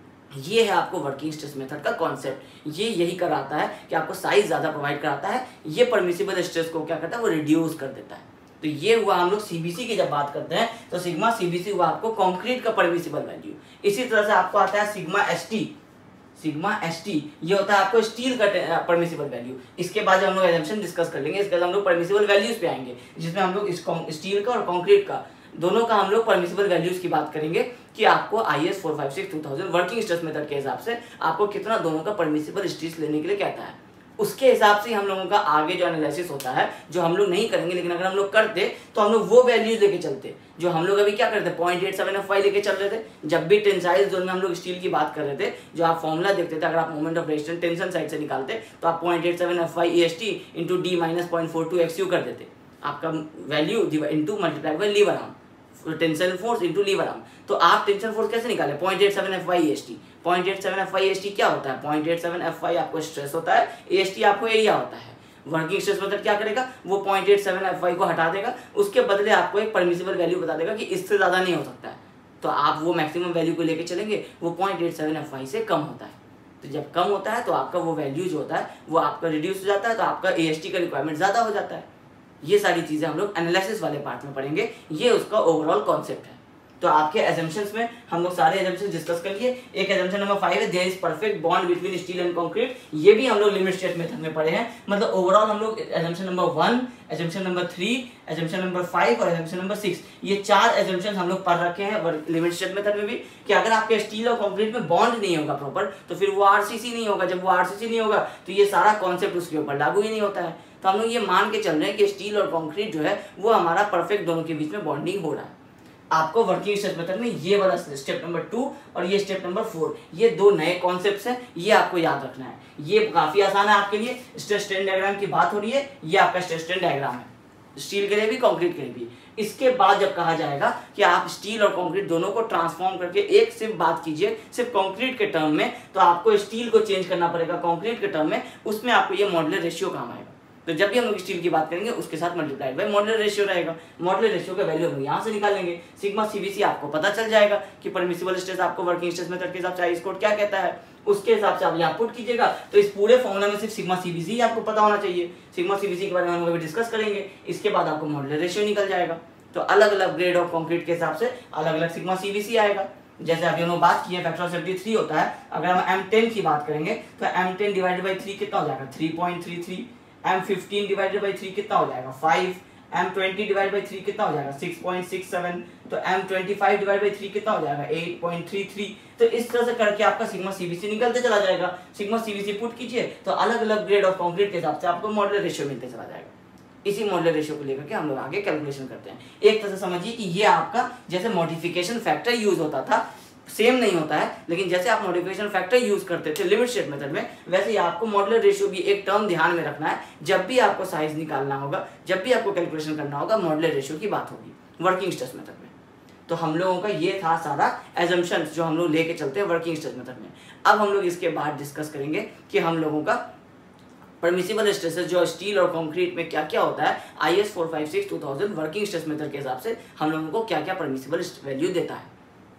ये है आपको वर्किंग स्ट्रेस मेथड का कॉन्सेप्ट। ये यही कराता है कि आपको साइज ज्यादा प्रोवाइड कराता है, ये परमिसिबल स्ट्रेस को क्या करता है, वो रिड्यूस कर देता है। तो ये हुआ हम लोग सीबीसी की जब बात करते हैं तो सिग्मा सीबीसी हुआ आपको कंक्रीट का परमिसिबल वैल्यू। इसी तरह से आपको आता है सिग्मा एसटी, सिग्मा एसटी ये होता है आपको स्टील का परमिसिबल वैल्यू। इसके बाद हम लोग एजम्पशन डिस्कस कर लेंगे, इसके बाद हम लोग परमिसिबल वैल्यूज पे आएंगे, जिसमें हम लोग स्टील का और कंक्रीट का दोनों का हम लोग परमिसिबल वैल्यूज की बात करेंगे कि आपको I S four five six two thousand working stress method के हिसाब से आपको कितना दोनों का परमिसिबल स्ट्रेस लेने के लिए कहता है। उसके हिसाब से हम लोगों का आगे जो एनालिसिस होता है, जो हम लोग नहीं करेंगे, लेकिन अगर हम लोग करते तो हम लोग वो वैल्यूज लेके चलते जो हम लोग अभी क्या करते point eight seven F Y लेके चल रहे थे। जब भी टेंसाइल जोन में हम लोग स्टील की बात कर रहे थे, जो आप फॉर्मुला देखते थे, अगर आप moment of resistance tension side से निकालते तो आप point eight seven F Y E S T into D minus point four two X U कर देते, आपका value into multiply by lever arm, tension force into lever arm. तो आप tension force कैसे निकाले, point eight seven F Y S T. Point eight seven F Y S T क्या होता है, point eight seven F Y आपको stress होता है, एस टी आपको एरिया होता है। वर्किंग स्ट्रेस मेथड क्या करेगा, वो point eight seven F Y को हटा देगा, उसके बदले आपको एक परमिसिबल वैल्यू बता देगा कि इससे ज्यादा नहीं हो सकता है, तो आप वो मैक्सिमम वैल्यू को लेके चलेंगे, वो point eight seven F Y से कम होता है। तो जब कम होता है तो आपका वो वैल्यू जो होता है वो आपका रिड्यूस हो जाता है, तो आपका ए एस टी का रिक्वायरमेंट ज्यादा हो जाता है। ये सारी चीजें हम लोग एनालिसिस वाले पार्ट में पढ़ेंगे, ये उसका ओवरऑल कॉन्सेप्ट है। तो आपके एजम्पशंस में हम लोग सारे एजम्पशंस डिस्कस कर लिए। एक एजम्पशन नंबर फाइव है, there is perfect bond between steel and concrete, ये भी हम लोग लिमिट स्टेट मेथड में पढ़े हैं। मतलब ओवरऑल हम लोग assumption number one, assumption number three, assumption number five और एजम्पशन नंबर सिक्स, ये चार एजम्पशन हम लोग पढ़ रखे हैं लिमिट स्टेट मेथड में भी, कि अगर आपके स्टील और कंक्रीट में बॉन्ड नहीं होगा प्रॉपर, तो फिर वो आरसीसी नहीं होगा। जब वो आरसीसी नहीं होगा तो ये सारा कॉन्सेप्ट उसके ऊपर लागू ही नहीं होता है। तो हम लोग ये मान के चल रहे हैं कि स्टील और कंक्रीट जो है वो हमारा परफेक्ट दोनों के बीच में बॉन्डिंग हो रहा है। आपको वर्किंग स्ट्रेस मेथड में ये वाला स्टेप नंबर टू और ये स्टेप नंबर फोर, ये दो नए कॉन्सेप्ट्स हैं, ये आपको याद रखना है। ये काफी आसान है आपके लिए। स्ट्रेस स्ट्रेन डायग्राम की बात हो रही है, ये आपका स्ट्रेस स्ट्रेन डायग्राम है, स्टील के लिए भी कंक्रीट के लिए भी। इसके बाद जब कहा जाएगा कि आप स्टील और कंक्रीट दोनों को ट्रांसफॉर्म करके एक सिर्फ बात कीजिए सिर्फ कंक्रीट के टर्म में, तो आपको स्टील को चेंज करना पड़ेगा कंक्रीट के टर्म में, उसमें आपको ये मॉडुलर रेशियो काम आएगा। तो जब भी हम लोग स्टील की बात करेंगे उसके साथ मल्टीप्लाइड बाय मॉडुलर रेशियो रहेगा। मॉडुलर रेशियो का वैल्यू हम यहाँ से निकाल लेंगे, सिग्मा सीबीसी आपको पता चल जाएगा कि परमिसिबल स्ट्रेस आपको वर्किंग स्ट्रेस मेथड के हिसाब से आई कोड क्या कहता है, उसके हिसाब से आप यहाँ पुट कीजिएगा। तो इस पूरे फॉर्मूला में सिर्फ सिग्मा सीबीसी ही आपको पता होना चाहिए। सिग्मा सीबीसी के बारे में हम अभी डिस्कस करेंगे, इसके बाद आपको मॉडुलर रेशियो निकल जाएगा। तो अलग अलग ग्रेड ऑफ कंक्रीट के हिसाब से अलग अलग सिग्मा सीबीसी आएगा। जैसे अभी हम बात की है फैक्टर ऑफ सेफ्टी थ्री होता है, अगर हम एम टेन की बात करेंगे तो M ten divided by three कितना हो जाएगा, three point three three. M fifteen divided by three कितना हो जाएगा, five. M twenty divide by three कितना हो जाएगा, सिक्स पॉइंट सिक्स सेवन। तो M twenty five divide by three कितना हो जाएगा, एट पॉइंट थ्री थ्री। तो इस तरह से करके आपका सिग्मा सीबीसी निकलते चला जाएगा। सिग्मा सीबीसी पुट कीजिए तो अलग अलग ग्रेड ऑफ कंक्रीट के हिसाब से आपको मॉडुलर रेशियो मिलते चला जाएगा। इसी मॉडुलर रेशियो को लेकर के हम लोग आगे कैलकुलेशन करते हैं। एक तरह से समझिए कि ये आपका जैसे मॉडिफिकेशन फैक्टर यूज होता था, सेम नहीं होता है, लेकिन जैसे आप मॉडिफिकेशन फैक्टर यूज करते थे लिमिट स्टेट मेथड में, वैसे ही आपको मॉडुलर रेशियो भी एक टर्म ध्यान में रखना है। जब भी आपको साइज निकालना होगा, जब भी आपको कैलकुलेशन करना होगा, मॉडुलर रेशियो की बात होगी वर्किंग स्ट्रेस मेथड में। तो हम लोगों का ये था सारा एजम्पशंस जो हम लोग लेके चलते हैं वर्किंग स्ट्रेस मेथड में। अब हम लोग इसके बाद डिस्कस करेंगे कि हम लोगों का परमिसिबल स्ट्रेसेस जो स्टील और कंक्रीट में क्या क्या होता है, I S four five six two thousand working stress method के हिसाब से हम लोगों को क्या क्या परमिसिबल वैल्यू देता है।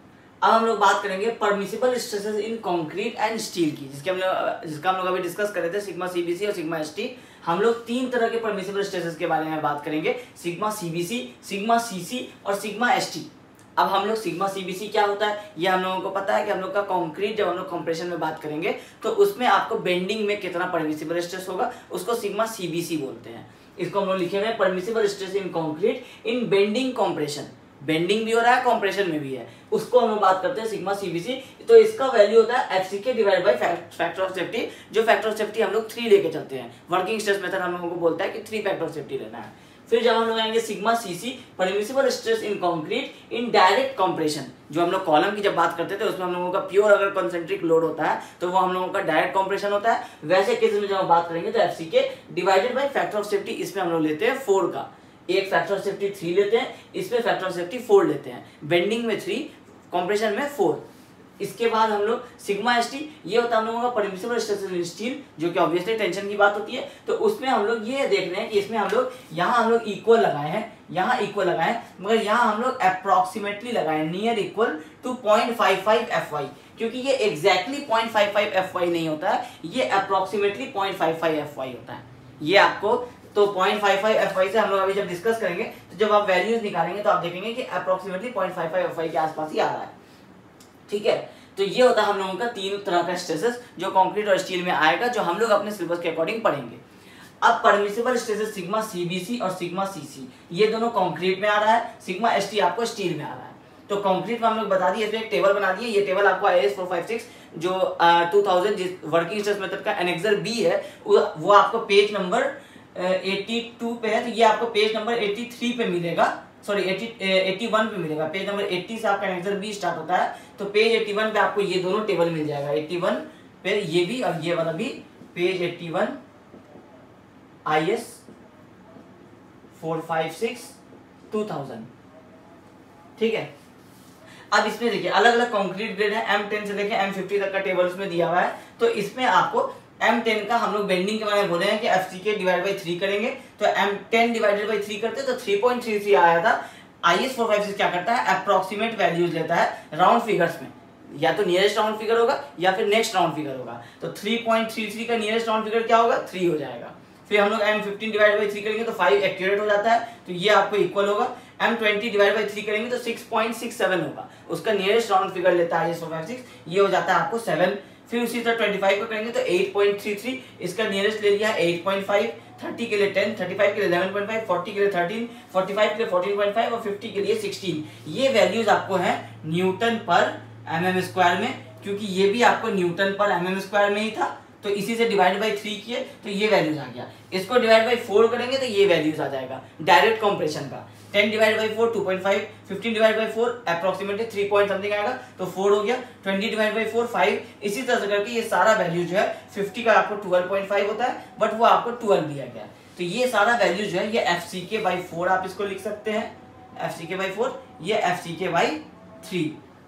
अब हम लोग बात करेंगे permissible stresses in concrete and steel की, जिसके हम लोग जिसका हम लोग अभी डिस्कस कर रहे थे, सिग्मा सीबीसी और सिग्मा एसटी। हम लोग तीन तरह के परमिसिबल स्ट्रेसेस के बारे में बात करेंगे, सिग्मा सीबीसी, सिग्मा सीसी और सिग्मा एसटी। अब हम लोग सिग्मा सीबीसी क्या होता है ये हम लोगों को पता है कि हम लोग का कंक्रीट जब हम लोग कंप्रेशन में बात करेंगे तो उसमें आपको बेंडिंग में कितना परमिसिबल स्ट्रेस होगा उसको सिग्मा सीबीसी बोलते हैं। इसको हम लोग लिखे हुए permissible stress in concrete in bending compression, bending भी हो रहा है कंप्रेशन में भी है, उसको हम लोग बात करते हैं सिग्मा सीबीसी। तो इसका वैल्यू होता है FCK divide by factor of safety, जो फैक्टर ऑफ सेफ्टी हम लोग थ्री लेके चलते हैं। वर्किंग स्ट्रेस मेथड हम लोगों को बोलता है कि थ्री फैक्टर ऑफ सेफ्टी लेना है। फिर जब हम लोग आएंगे sigma CC, permissible stress in concrete in direct compression, जो हम लोग कॉलम की जब बात करते थे उसमें हम लोगों का प्योर अगर कंसेंट्रिक लोड होता है तो वो हम लोगों का डायरेक्ट कंप्रेशन होता है। वैसे केस में जब हम बात करेंगे तो FCK divided by factor of safety, इसमें हम लोग लेते हैं फोर का, एक फैक्टर ऑफ सेफ्टी थ्री लेते हैं, इसमें फैक्टर ऑफ सेफ्टी फोर लेते हैं, बेंडिंग में थ्री, कंप्रेशन में फोर। इसके बाद हम लोग सिग्मा एसटी, ये होता है हम लोगों का परमिसिबल स्ट्रेस इन स्टील, जो कि ऑब्वियसली टेंशन की बात होती है। तो उसमें हम लोग ये देख रहे हैं कि इसमें हम लोग यहाँ हम लोग इक्वल लगाए हैं, यहाँ इक्वल लगाए हैं, मगर यहाँ हम लोग अप्रोक्सीमेटली लगाए near equal to point five five F Y, क्योंकि ये exactly point five five F Y नहीं होता है, ये approximately point five five F Y होता है। ये आपको तो point five five F Y से हम लोग अभी जब डिस्कस करेंगे तो जब आप वैल्यूज निकालेंगे तो आप देखेंगे कि approximately point five five F Y के आसपास ही आ रहा है। ठीक है, तो ये होता है हम लोगों का तीन तरह का स्ट्रेसेस जो कंक्रीट और स्टील में आएगा, जो हम लोग अपने सिलेबस के अकॉर्डिंग पढ़ेंगे। अब परमिसिबल स्ट्रेसेस सिग्मा सीबीसी और सिग्मा सीसी, ये दोनों कंक्रीट में आ रहा है, सिग्मा एसटी आपको स्टील में आ रहा है। तो कंक्रीट में हम लोग बता दिए, इसमें एक टेबल बना दिए, ये टेबल आपको I S four five six जो टू थाउजेंड जिस वर्किंग स्ट्रेस मेथड का एनेक्सर बी है वो आपको पेज नंबर एटी टू पे है, तो ये आपको पेज नंबर एटी थ्री पे मिलेगा, सॉरी एटी वन पे मिलेगा। पेज नंबर एटी से आपका आंसर बी स्टार्ट होता है, तो पेज एटी वन पे आपको ये दोनों टेबल मिल जाएगा, एटी वन पे ये भी और ये वाला भी, page eighty one I S four five six two thousand. ठीक है, अब इसमें देखिए अलग अलग कंक्रीट ग्रेड है, एम टेन से लेके एम फिफ्टी तक का टेबल इसमें दिया हुआ है। तो इसमें आपको एम टेन का हम लोग बेंडिंग के बारे में बोले हैं कि एफसीके डिवाइड बाई थ्री करेंगे, तो M ten divided by three करते तो थ्री पॉइंट थ्री थ्री आया था। I S four five six क्या करता है, अप्रोक्सीमेट वैल्यूज लेता है राउंड फिगर्स में, या तो नियरेस्ट राउंड फिगर होगा या फिर नेक्स्ट राउंड फिगर होगा। तो थ्री पॉइंट थ्री थ्री का नियरेस्ट राउंड फिगर क्या होगा, थ्री हो जाएगा। फिर हम लोग M fifteen divide by three करेंगे तो फाइव एक्यूरेट हो जाता है, तो ये आपको इक्वल होगा। M twenty divide by three करेंगे तो सिक्स पॉइंट सिक्स सेवन होगा, उसका नियरेस्ट राउंड फिगर लेता है I S four five six, ये हो जाता है आपको सेवन। फिर उसी तरह ट्वेंटी फाइव को करेंगे तो एट पॉइंट थ्री थ्री, इसका नियरेस्ट ले लिया एट पॉइंट फाइव, थर्टी के लिए टेन, थर्टी फाइव के लिए इलेवन पॉइंट फाइव, फोर्टी के लिए थर्टीन, फोर्टी फाइव के लिए फोर्टीन पॉइंट फाइव और फिफ्टी के लिए सिक्सटीन। ये वैल्यूज आपको हैं न्यूटन पर एमएम स्क्वायर में, क्योंकि ये भी आपको न्यूटन पर एमएम स्क्वायर में ही था, तो इसी से डिवाइड बाई थ्री किए तो ये वैल्यूज आ गया। इसको डिवाइड बाई फोर करेंगे तो ये वैल्यूज आ जाएगा डायरेक्ट कंप्रेशन का। Ten divide by four two point five, fifteen divide by four approximately three point something आएगा तो फोर हो गया, twenty divide by four five. इसी तरह से करके ये सारा वैल्यू जो है फिफ्टी का आपको ट्वेल्व पॉइंट फाइव होता है, बट वो आपको ट्वेल्व दिया गया। तो ये सारा वैल्यू जो है ये F C K by four आप इसको लिख सकते हैं, F C K by four, ये F C K by three.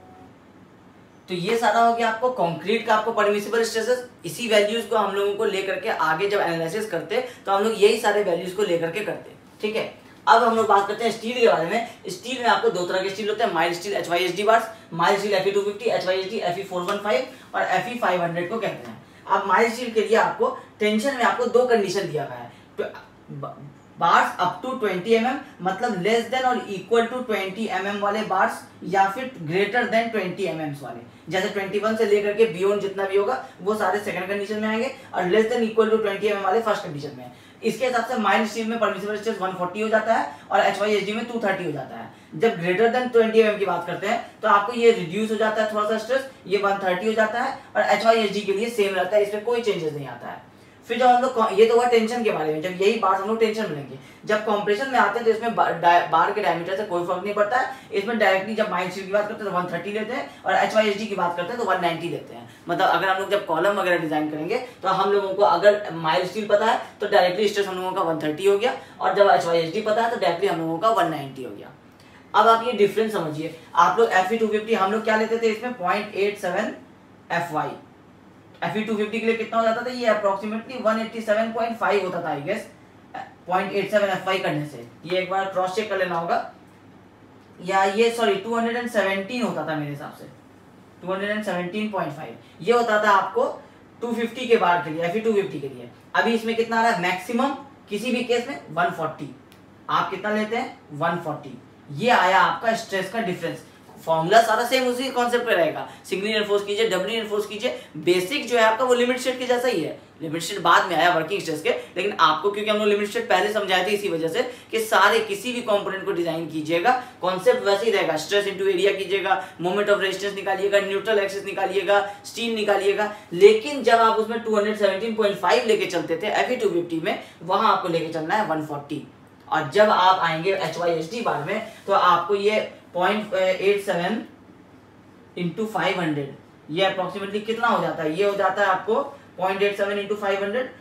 तो ये सारा हो गया आपको कंक्रीट का आपको परमिसिबल स्ट्रेसेस। इसी वैल्यूज को हम लोगों को लेकर के आगे जब एनालिसिस करते तो हम लोग यही सारे वैल्यूज को लेकर के करते, ठीक है। अब हम लोग बात करते हैं स्टील के बारे में। स्टील में आपको दो तरह के स्टील होते हैं, mild steel H Y S D bars, mild steel F E two fifty, H Y S D F E four one five और एफ ई फाइव हंड्रेड को कहते हैं। अब माइल्ड स्टील के लिए आपको टेंशन में आपको दो कंडीशन दिया गया है, तो bars up to twenty M M मतलब लेस देन और equal to twenty M M वाले बार्स, या फिर greater than twenty M M वाले, जैसे ट्वेंटी वन से लेकर के बियॉन्ड जितना भी होगा वो सारे सेकंड कंडीशन में आएंगे, और less than equal to twenty M M वाले फर्स्ट कंडीशन में। इसके हिसाब से माइल्ड स्टील में परमिसिबल स्ट्रेस वन फोर्टी हो जाता है और एच वाई एस डी में टू थर्टी हो जाता है। जब greater than twenty M M की बात करते हैं तो आपको ये रिड्यूस हो जाता है थोड़ा सा स्ट्रेस, ये वन थर्टी हो जाता है, और एच वाई एस डी के लिए सेम रहता है, इसमें कोई चेंजेस नहीं आता है। फिर जब हम लोग, ये तो हुआ टेंशन के बारे में, जब यही बार हम लोग टेंशन में लेंगे। जब कंप्रेशन में आते हैं तो इसमें बार के डायमीटर से कोई फर्क नहीं पड़ता है, इसमें डायरेक्टली जब माइल्ड स्टील की बात करते हैं तो वन थर्टी लेते हैं, और एच वाई एस डी की बात करते हैं तो वन नाइंटी लेते हैं। मतलब अगर हम लोग जब कॉलम वगैरह डिजाइन करेंगे तो हम लोगों को अगर माइल्ड स्टील पता है तो डायरेक्टली स्ट्रेस हम लोगों का वन थर्टी हो गया, और जब एच वाई एस डी पता है तो डायरेक्टली हम लोगों का वन नाइंटी हो गया। अब आप ये डिफरेंस समझिए, आप लोग एफ ई टू फिफ्टी हम लोग क्या लेते थे इसमें point eight seven F Y, F E two fifty के लिए कितना हो जाता था, ये अप्रोक्सीमेटली one eighty seven point five होता था I guess, point eight seven F Y करने से। ये एक बार क्रॉस चेक कर लेना होगा, या ये सॉरी टू हंड्रेड सेवेंटीन होता था मेरे हिसाब से, two hundred seventeen point five ये होता था आपको टू फिफ्टी के बार के लिए, एफ ई टू फिफ्टी के लिए। अभी इसमें कितना आ रहा है मैक्सिमम किसी भी केस में वन फोर्टी, आप कितना लेते हैं वन फोर्टी। ये आया आपका स्ट्रेस का डिफरेंस। फॉर्मूला सारा सेम उसी कॉन्सेप्ट पे रहेगा, सिंगली एनफोर्स कीजिए, डबली एनफोर्स कीजिए, बेसिक जो है आपका वो लिमिट स्टेट के जैसा ही है। लिमिट स्टेट बाद में आया वर्किंग स्ट्रेस के, लेकिन आपको क्योंकि हम लोग लिमिट स्टेट पहले समझाए थे इसी वजह से कि सारे किसी भी कंपोनेंट को डिजाइन कीजिएगा कॉन्सेप्ट वैसे ही रहेगा। स्ट्रेस इनटू एरिया कीजिएगा, मोमेंट ऑफ रेजिस्टेंस निकालिएगा, न्यूट्रल एक्सिस निकालिएगा, स्टीम निकालिएगा। लेकिन जब आप उसमें टू सेवनटीन पॉइंट फाइव लेके चलते थे एफ ई टू फिफ्टी में, वहां आपको लेके चलना है वन फोर्टी। और जब आप आएंगे H Y S D bar में तो आपको ये point eight seven into five hundred, ये अप्रोक्सीमेटली कितना हो जाता है, ये हो जाता है आपको point eight seven into five hundred,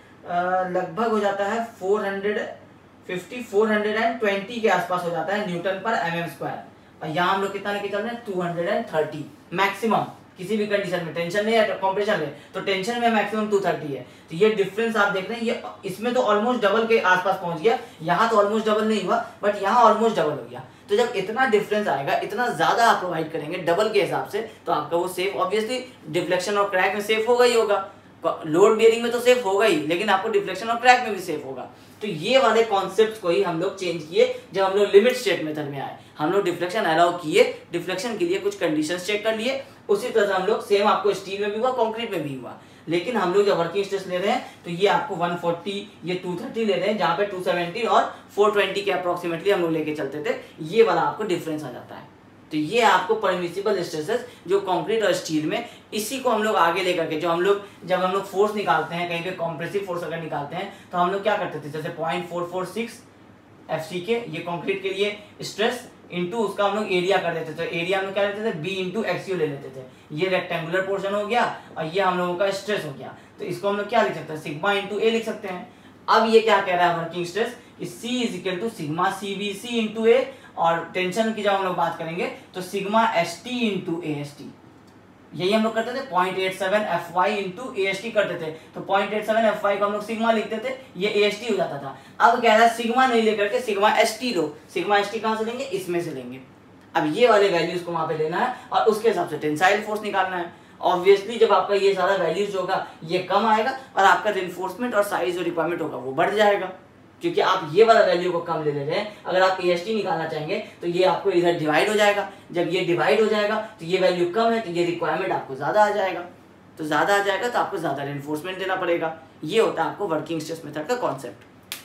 लगभग हो जाता है four hundred fifty four hundred and twenty के आसपास हो जाता है Newton per M M square. और यहाँ हम लोग कितना लेके चल रहे हैं टू हंड्रेड थर्टी मैक्सिमम किसी भी कंडीशन में, टेंशन नहीं है कॉम्प्रेशन में, तो टेंशन में मैक्सिमम टू थर्टी है। तो ये डिफरेंस आप देख रहे हैं, ये इसमें तो ऑलमोस्ट डबल के आसपास पहुंच गया, यहाँ तो ऑलमोस्ट डबल नहीं हुआ बट यहाँ ऑलमोस्ट डबल हो गया। तो जब इतना डिफरेंस आएगा, इतना ज्यादा आप प्रोवाइड करेंगे डबल के हिसाब से, तो आपका वो सेफ ऑब्वियसली डिफ्लेक्शन और क्रैक में सेफ होगा ही होगा। लोड बेयरिंग में तो सेफ होगा ही, लेकिन आपको डिफ्लेक्शन और क्रैक में भी सेफ होगा। तो ये वाले कॉन्सेप्ट्स को ही हम लोग चेंज किए जब हम लोग लिमिट स्टेट मेथड में आए। हम लोग डिफ्लेक्शन अलाउ किए, डिफ्लेक्शन के लिए कुछ कंडीशंस चेक कर लिए, उसी तरह से हम लोग सेम आपको स्टील में भी हुआ, कंक्रीट में भी हुआ। लेकिन हम लोग जब वर्किंग स्ट्रेस ले रहे हैं तो ये आपको वन फोर्टी, ये टू थर्टी ले रहे हैं, जहाँ पे टू सेवेंटी और फोर ट्वेंटी के अप्रोक्सीमेटली हम लोग लेके चलते थे। ये वाला आपको डिफरेंस आ जाता है। तो ये आपको परमिसिबल स्ट्रेसेस जो कंक्रीट और स्टील में, इसी को हम लोग आगे लेकर के, जो हम लोग जब हम लोग फोर्स निकालते हैं कहीं पे कॉम्प्रेसिव फोर्स अगर निकालते हैं तो हम लोग क्या करते थे, जैसे point four four six F C K, ये कंक्रीट के लिए स्ट्रेस इंटू उसका हम लोग एरिया कर देते थे। तो एरिया हम लोग क्या लेते थे, बी इंटू एक्स यू ले लेते थे। ये रेक्टेंगुलर पोर्शन हो गया और ये हम लोगों का स्ट्रेस हो गया। तो इसको हम लोग क्या लिख सकते हैं, सिग्मा इंटू ए लिख सकते हैं। अब ये क्या कह रहा है working stress, C is equal to sigma C B C into A, और टेंशन की जब हम लोग बात करेंगे तो sigma S T into A S T. यही हम लोग करते थे, point eight seven F Y into A S T करते थे। तो point eight seven F Y को हम लोग सिग्मा लिखते थे, ये ए एस टी हो जाता था। अब कह रहा है सिग्मा नहीं लेकर के सिग्मा एस टी लो। सिग्मा एस टी कहाँ से लेंगे, इसमें से लेंगे। अब ये वाले वैल्यूज को वहां पे लेना है और उसके हिसाब से टेंसाइल फोर्स निकालना है। ऑब्वियसली जब आपका ये सारा वैल्यूज होगा ये कम आएगा और आपका रिइंफोर्समेंट और साइज जो रिक्वायरमेंट होगा वो बढ़ जाएगा, क्योंकि आप ये वाला वैल्यू को कम ले ले रहे हैं। अगर आप ए एस टी निकालना चाहेंगे तो ये आपको इधर डिवाइड हो जाएगा। जब ये डिवाइड हो जाएगा तो ये वैल्यू कम है तो ये रिक्वायरमेंट आपको ज्यादा आ जाएगा। तो ज्यादा आ जाएगा तो आपको ज्यादा रिइंफोर्समेंट देना पड़ेगा। ये होता है आपको वर्किंग स्ट्रेस मेथड का कॉन्सेप्ट।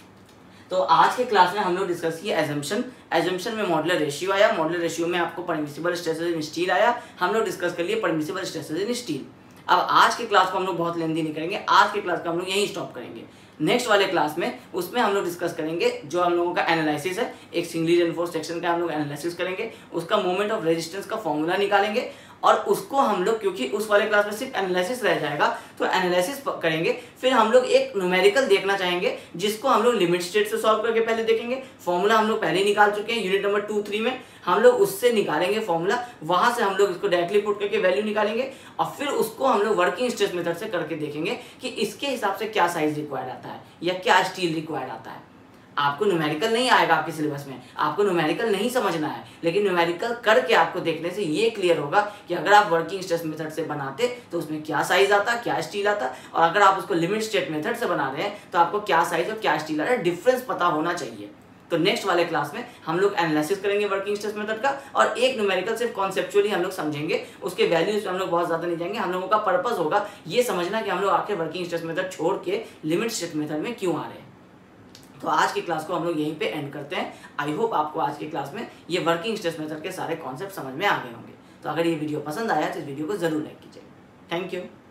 तो आज के क्लास में हम लोग डिस्कस किए एजम्पशन। एजम्पशन में मॉडुलर रेशियो आया, मॉडुलर रेशियो में आपको परमिसिबल स्ट्रेसेस इन स्टील आया। हम लोग डिस्कस कर लिए परमिसिबल स्ट्रेसेस इन स्टील। अब आज की क्लास को हम लोग बहुत लेंदी नहीं करेंगे, आज की क्लास को हम लोग यहीं स्टॉप करेंगे। नेक्स्ट वाले क्लास में उसमें हम लोग डिस्कस करेंगे जो हम लोगों का एनालिसिस है, एक सिंगली रेनफोर्स्ड सेक्शन का हम लोग एनालिसिस करेंगे, उसका मोमेंट ऑफ रेजिस्टेंस का फॉर्मूला निकालेंगे और उसको हम लोग, क्योंकि उस वाले क्लास में सिर्फ एनालिसिस रह जाएगा तो एनालिसिस करेंगे। फिर हम लोग एक न्यूमेरिकल देखना चाहेंगे जिसको हम लोग लिमिट स्टेट से सॉल्व करके पहले देखेंगे। फॉर्मूला हम लोग पहले ही निकाल चुके हैं यूनिट नंबर टू थ्री में, हम लोग उससे निकालेंगे फॉर्मूला, वहां से हम लोग इसको डायरेक्टली पुट करके वैल्यू निकालेंगे और फिर उसको हम लोग वर्किंग स्ट्रेस मेथड से करके देखेंगे कि इसके हिसाब से क्या साइज रिक्वायर्ड आता है या क्या स्टील रिक्वायर्ड आता है। आपको न्यूमेरिकल नहीं आएगा आपके सिलेबस में, आपको न्यूमेरिकल नहीं समझना है, लेकिन न्यूमेरिकल करके आपको देखने से ये क्लियर होगा कि अगर आप वर्किंग स्ट्रेस मेथड से बनाते तो उसमें क्या साइज आता, क्या स्टील आता, और अगर आप उसको लिमिट स्टेट मेथड से बना रहे हैं तो आपको क्या साइज और क्या स्टील आ रहा है, डिफरेंस पता होना चाहिए। तो नेक्स्ट वाले क्लास में हम लोग एनालिसिस करेंगे वर्किंग स्ट्रेस मेथड का और एक न्यूमेरिकल सिर्फ कॉन्सेप्चुअली हम लोग समझेंगे, उसके वैल्यूज पे हम लोग बहुत ज्यादा नहीं जाएंगे। हम लोगों का पर्पस होगा ये समझना कि हम लोग आखिर वर्किंग स्ट्रेस मेथड छोड़ के लिमिट स्टेट मेथड में क्यों आ रहे हैं। तो आज की क्लास को हम लोग यहीं पे एंड करते हैं। आई होप आपको आज की क्लास में ये वर्किंग स्ट्रेस मेथड के सारे कॉन्सेप्ट समझ में आ गए होंगे। तो अगर ये वीडियो पसंद आया तो इस वीडियो को जरूर लाइक कीजिए। Thank you.